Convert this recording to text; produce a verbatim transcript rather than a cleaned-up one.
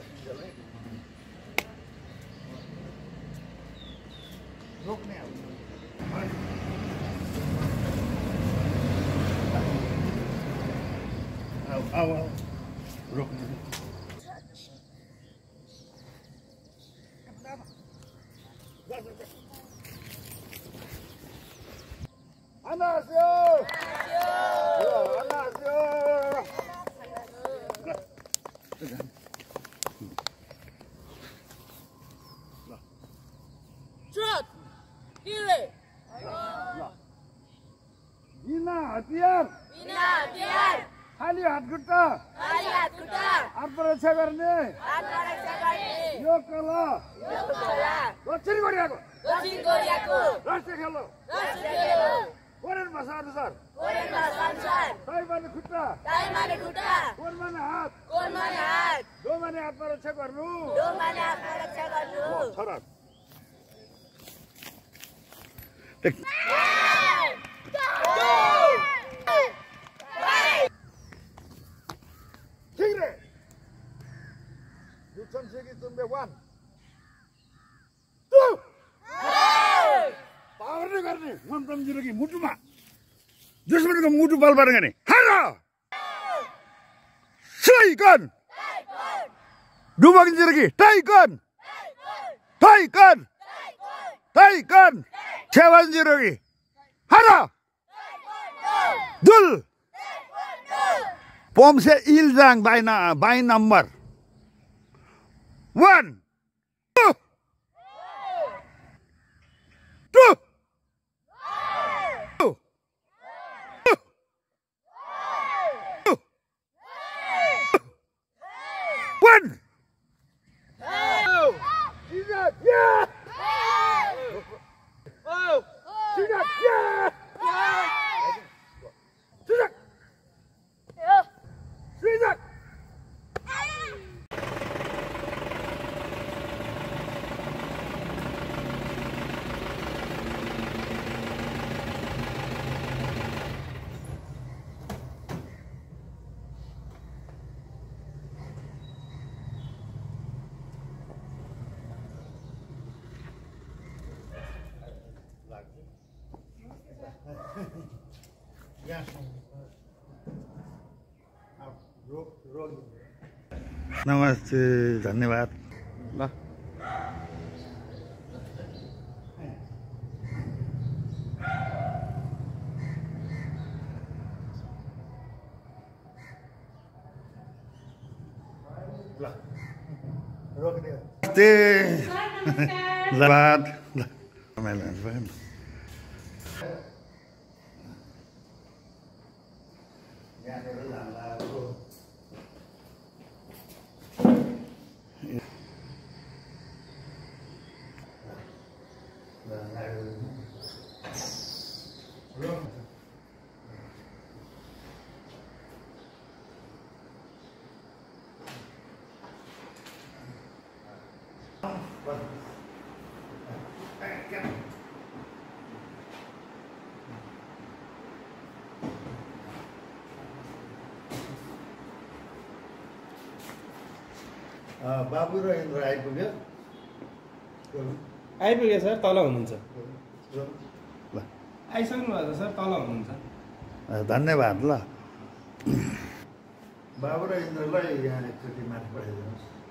रोक्ने अब रोक्ने 안녕하세요. 안녕하세요. Trot, kiri. Bina hatiar. Bina hatiar. खाली हात खुट्टा खाली हात खुट्टा आत्मरक्षा गर्ने आत्मरक्षा गर्ने यो कला यो कला दक्षिण कोरियाको दक्षिण कोरियाको राष्ट्रिय खेल हो राष्ट्रिय खेल हो कोरियन भाषा अनुसार कोरियन भाषा अनुसार ताई माने खुट्टा ताई माने खुट्टा कोन माने हात कोन माने हात दो माने आत्मरक्षा गर्नु दो माने आत्मरक्षा गर्नु फरक tigre yuchan segi tumbe one two power ne गर्ने मन्तम जिरोगी मुटुमा दुश्मनको मुटु बलबार गर्ने हरा साइकन डुबक जिरोगी टाइकन टाइकन टाइकन सेवन जिरोगी हरा दुल Pomse Iljang by, na, by number. One. Two. Two. Two. Two. One. Oh. Yeah. Oh. Yeah. Freezer! Yeah. नमस्ते धन्यवाद ल नमस्ते धन्यवाद बाबु र इन्द्र आइपुग्यो आइपुग्यो सर तल हुनुहुन्छ ल आइसक्नु भएको सर तल हुनुहुन्छ धन्यवाद ल बाबु र इन्द्रलाई यहाँ एकचोटि माथि पठाइदिनुहोस्